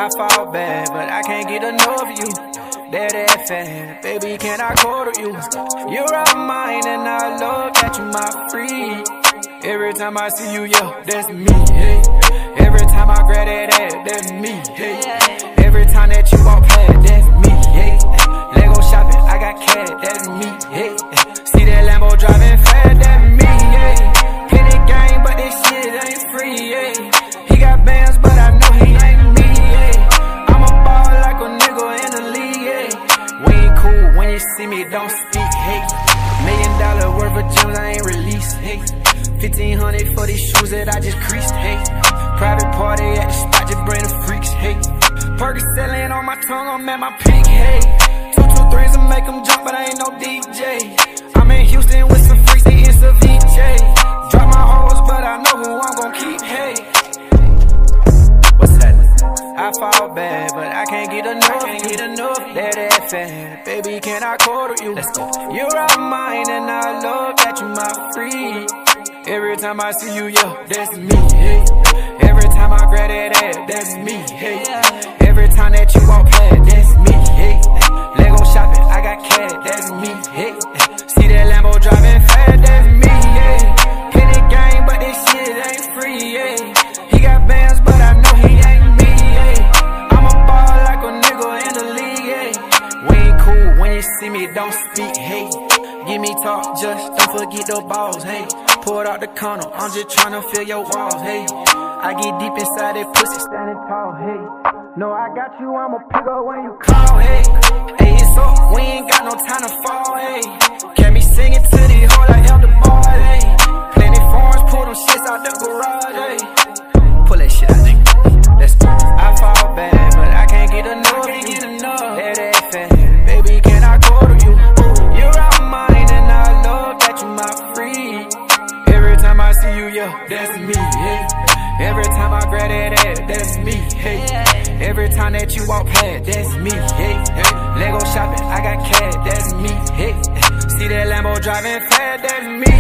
I fall bad, but I can't get enough of you. That fat, baby, can I call to you? You're all mine and I love that you my free. Every time I see you, yeah, that's me, hey. Every time I grab that ass, that's me, hey. Every time that you walk past, that's me, hey. Lego shopping, I got cash, that's me, hey. See that Lambo driving fast, that's me, hey. Hit it gang, but this shit ain't free, hey. He got bands, but I know he ain't me, hey. I'm a ball like a nigga in the league, hey. We ain't cool when you see me, don't speak, hey. $1 million worth of gems I ain't released, hey. 1500 for these shoes that I just creased, hey. Private party at the spot, just bring the freaks, hey. Percocet on my tongue, I'm at my peak, hey. 223s and make them jump, but I ain't no DJ. I'm in Houston with some freaks, they in Ceviche. Drop my hoes, but I know who I'm gon' keep, hey. What's that? I fall bad, but I can't get enough. That fat, baby, can I call to you? Let's go. You're all mine and I love that you my free. Every time I see you, yeah, that's me, hey. Every time I grab that ass, that's me, hey. Every time that you walk past, that's me, hey. Lego shopping, I got cash, that's me, hey. See that Lambo driving fast, that's me, hey. Hit it gang, but this shit ain't free, hey. He got bands, but I know he ain't me, hey. I'm a ball like a nigga in the league, hey. We ain't cool when you see me, don't speak, hey. Give me talk, just don't forget the balls, hey. Pour it out the condom, I'm just tryna fill your walls, hey. I get deep inside that pussy, standing tall, hey. No, I got you, I'ma pick up when you call, hey. Hey, it's up, we ain't got no time to fall, hey. Can me singing to the whole I help the boy, hey. Plenty forms, pull them shits out the garage, hey. Pull that shit out, nigga. Let's go. I fall bad, but I can't get enough. That fat, baby, can I go to you? You're all mine and I love that you my free. Every time I see you, yeah, that's me, hey. Every time I grab that ass, that's me, hey. Every time that you walk past, that's me, hey. Lego shopping, I got cash, that's me, hey. See that Lambo driving fast, that's me.